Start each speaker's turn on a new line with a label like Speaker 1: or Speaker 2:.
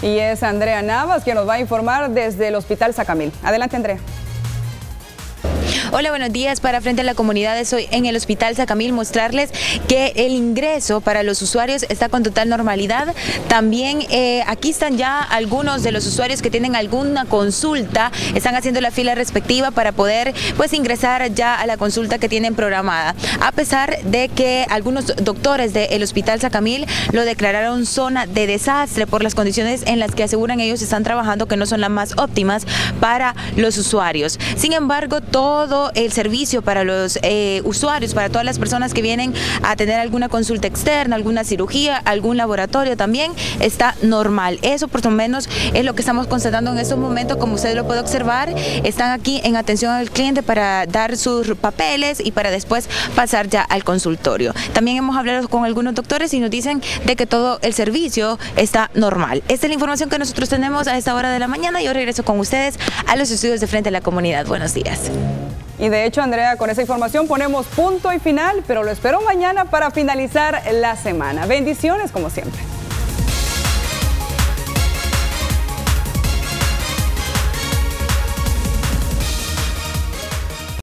Speaker 1: Y es Andrea Navas quien nos va a informar desde el Hospital Sacamil. Adelante, Andrea.
Speaker 2: Hola, buenos días. Para Frente a la Comunidad, estoy en el Hospital Sacamil, mostrarles que el ingreso para los usuarios está con total normalidad. También aquí están ya algunos de los usuarios que tienen alguna consulta, están haciendo la fila respectiva para poder ingresar ya a la consulta que tienen programada. A pesar de que algunos doctores del Hospital Sacamil lo declararon zona de desastre por las condiciones en las que aseguran ellos están trabajando, que no son las más óptimas para los usuarios. Sin embargo, todo el servicio para los usuarios, para todas las personas que vienen a tener alguna consulta externa, alguna cirugía, algún laboratorio también, está normal. Eso por lo menos es lo que estamos constatando en estos momentos. Como usted lo puede observar, están aquí en atención al cliente para dar sus papeles y para después pasar ya al consultorio. También hemos hablado con algunos doctores y nos dicen de que todo el servicio está normal. Esta es la información que nosotros tenemos a esta hora de la mañana. Yo regreso con ustedes a los estudios de Frente a la Comunidad. Buenos días.
Speaker 1: Y de hecho, Andrea, con esa información ponemos punto y final, pero lo espero mañana para finalizar la semana. Bendiciones como siempre.